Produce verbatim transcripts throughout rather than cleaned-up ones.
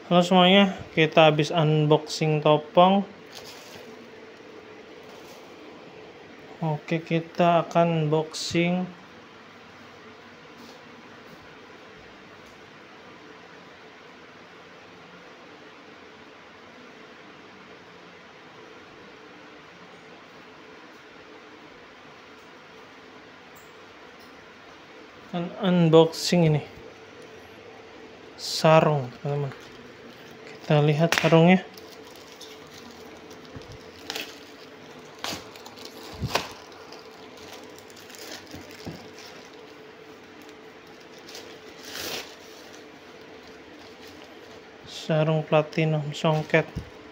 Halo semuanya, kita habis unboxing topong. Oke, kita akan unboxing un unboxing ini sarung, teman-teman. Kita lihat sarungnya. Sarung platinum songket.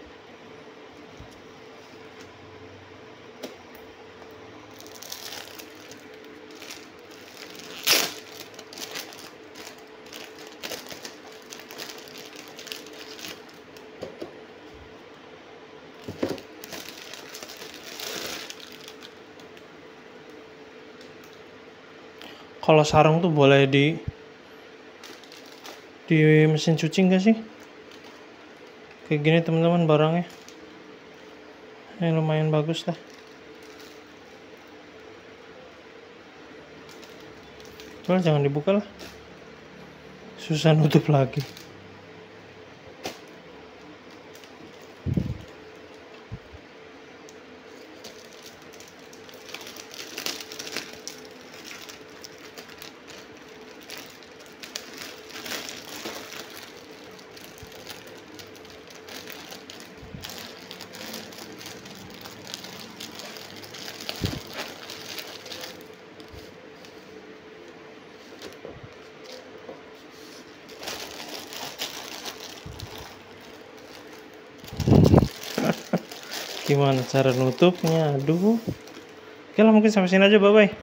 Kalau sarung tuh boleh di di mesin cuci enggak sih? Kayak gini teman-teman barangnya. Ini lumayan bagus lah. Coba jangan dibuka lah. Susah nutup lagi. Gimana cara nutupnya? Aduh. Oke lah, mungkin sampai sini aja, bye bye.